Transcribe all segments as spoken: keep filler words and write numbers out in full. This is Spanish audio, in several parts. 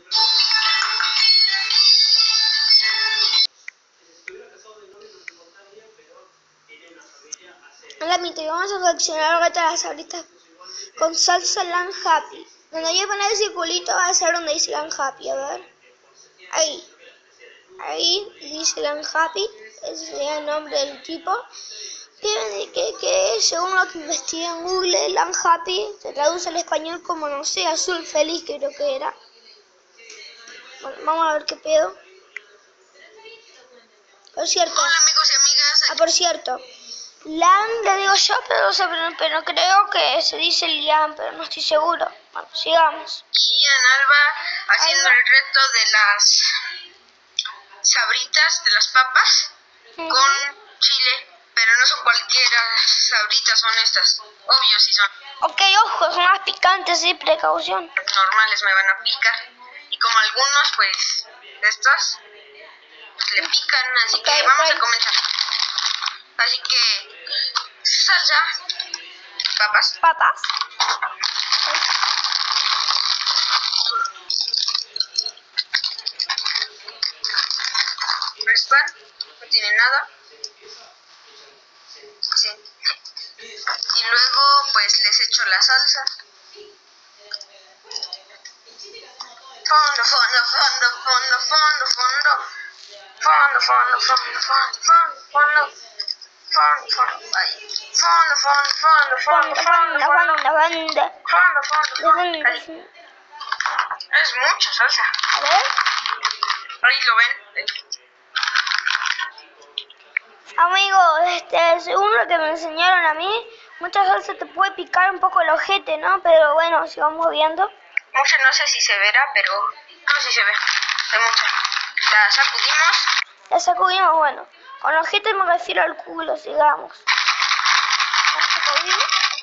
Hola, mi tío, vamos a seleccionar ahora las sabritas con salsa Lan Happy. Donde voy a poner el circulito va a ser donde dice Lan Happy, a ver. Ahí. Ahí dice Lan Happy, ese sería el nombre del tipo. Que, que, que según lo que investigué en Google, Lan Happy se traduce al español como, no sé, azul feliz, creo que era. Bueno, vamos a ver qué pedo. Por cierto. Hola amigos y amigas. Ah, por cierto. Lan le digo yo, pero, pero, pero creo que se dice Lian, pero no estoy seguro. Bueno, sigamos. Y en Alba haciendo Alba. el reto de las sabritas, de las papas, Uh-huh. con chile. Pero no son cualquiera sabritas, son estas. Obvio si son Ok, ojo, son más picantes, sí, precaución. normales, me van a picar. Y como algunos, pues, de estos, pues le pican. Así Okay, que vamos okay. a comenzar. Así que, salsa, papas. Papas. Respan, no tiene nada. Sí. Y luego pues les echo la salsa. Fondo, fondo, fondo, fondo, fondo, fondo. Fondo, fondo, fondo, fondo, fondo, fondo. Fondo, fondo, ahí. Fondo, fondo, fondo, fondo, fondo, Banda, fondo. banda, banda. Fondo, fondo, fondo. Banda. Ahí. Es mucha salsa. A ver. Ahí lo ven. Amigo, este, según lo que me enseñaron a mí, mucha salsa te puede picar un poco el ojete, ¿no? Pero bueno, sigamos viendo. Mucha no sé si se verá, pero no sé si se ve. Hay mucha. La sacudimos. La sacudimos, bueno. Con ojete me refiero al culo, sigamos. La sacudimos.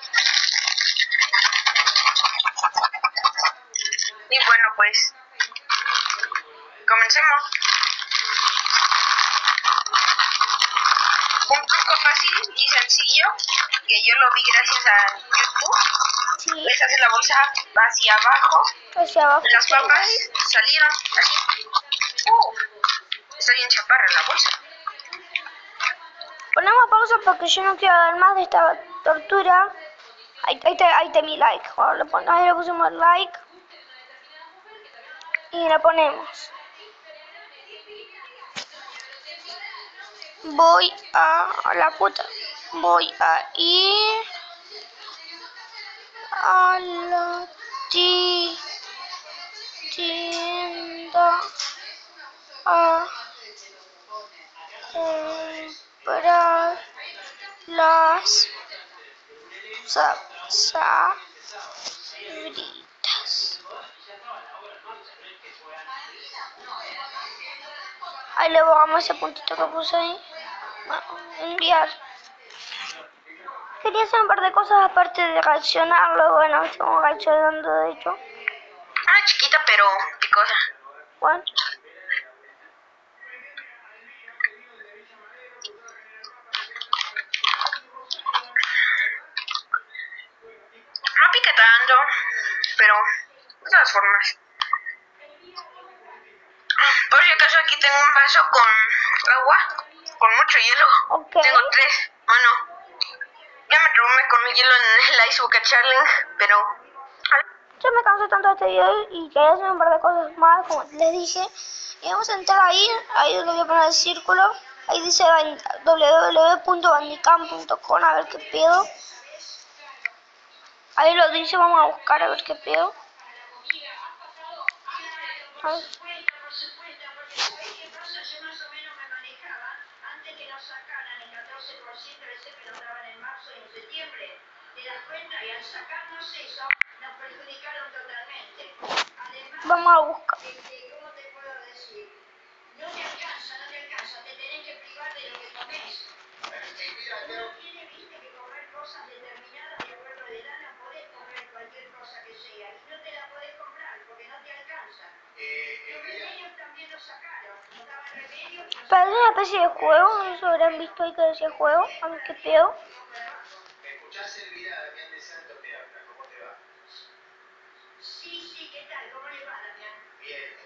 Y bueno, pues comencemos. Un truco fácil y sencillo que yo lo vi gracias a YouTube. Sí. Es hacer la bolsa hacia abajo. Hacia abajo. Las papas salieron así. Uh, está bien chaparra la bolsa. Ponemos pausa porque yo no quiero dar más de esta tortura. Ahí, ahí, te, ahí te mi like. Ahora le pon, ahí le pusimos like. Y la ponemos. Voy a, a la puta. Voy a ir a la ti, tienda a comprar las sa, sabritas. Ahí le borramos ese puntito que puse ahí. Bueno, enviar. Quería hacer un par de cosas aparte de reaccionarlo. Bueno, estamos reaccionando de hecho. Una chiquita pero picosa. Bueno. No pica tanto, pero de todas formas. Por si acaso aquí tengo un vaso con agua, con mucho hielo. Okay. Tengo tres. Bueno, ya me traumé con el hielo en el Ice Bucket Challenge, pero... Yo me cansé tanto de este video y quería hacer un par de cosas más, como les dije. Y vamos a entrar ahí, ahí le voy a poner el círculo. Ahí dice w w w punto bandicam punto com, a ver qué pedo. Ahí lo dice, vamos a buscar a ver qué pedo. A ver. Vamos a buscar. No te alcanza, no te alcanza, te tenés que privar de lo que comes. Uno tiene, viste, que comer cosas determinadas de acuerdo a la edad, no podés comer cualquier cosa que sea, y no te la podés comprar porque no te alcanza. Los remedios también los sacaron, no daban remedios. Parece una especie de juego, eso habrán visto ahí que decía juego, aunque pedo. ¿Escuchás, Elvira, Damián de Santo te habla? ¿Cómo te va? Sí, sí, ¿qué tal? ¿Cómo le va, Damián? Bien.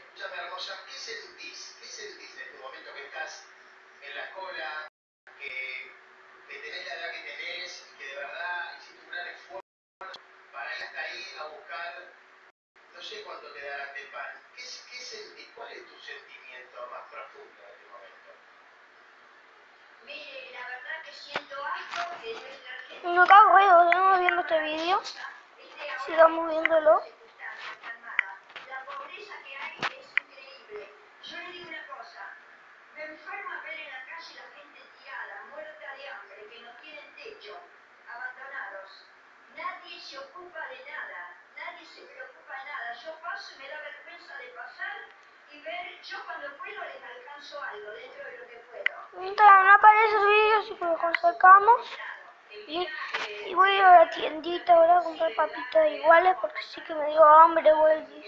O sea, ¿qué sentís? ¿Qué sentís en este momento que estás en la cola, que, que tenés la edad que tenés y que de verdad hiciste un gran esfuerzo para ir hasta ahí a buscar, no sé cuánto te dará este pan? ¿Qué, qué sentís? ¿Cuál es tu sentimiento más profundo en este momento? Mire, la verdad que siento asco de nuestra gente. No está aburrido, seguimos viendo este vídeo. Sigamos viéndolo. La pobreza que hay es increíble. Yo le digo una cosa, me enferma ver en la calle la gente tirada, muerta de hambre, que no tienen techo, abandonados. Nadie se ocupa de nada, nadie se preocupa de nada. Yo paso y me da vergüenza de pasar y ver, yo cuando puedo les alcanzo algo dentro de lo que puedo. Mientras no aparece el vídeo, así que mejor sacamos. Y, y voy a ir a la tiendita ahora a comprar papitas iguales porque sí que me dio hambre, güey.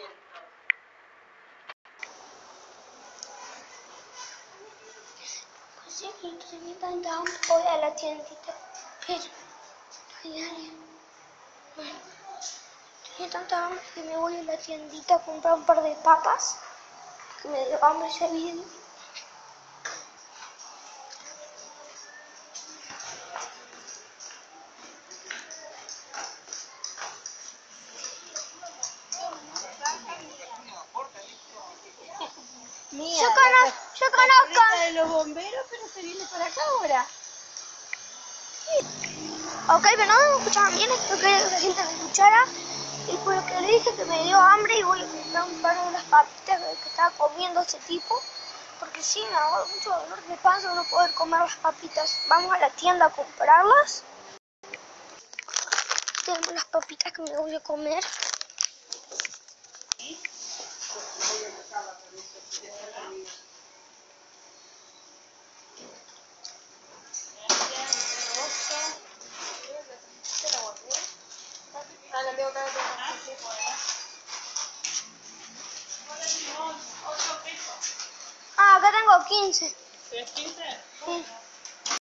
Pues sí, que entre mí tanta hambre voy a la tiendita, pero no hay nadie. Bueno, tenía tanta hambre que me voy a la tiendita a comprar un par de papas, que me dio hambre ese vídeo. Mía, Yo la conozco, yo la conozco. perrita de los bomberos, pero se viene para acá ahora. Ok, pero no me escuchaban bien, espero que la gente me escuchara. Y por lo que le dije que me dio hambre y voy a comprar un par de las papitas que estaba comiendo ese tipo. Porque sí, me hago mucho dolor de panza no poder comer las papitas. Vamos a la tienda a comprarlas. Tengo las papitas que me voy a comer. Ah, acá tengo quince. ¿Tienes quince? Sí.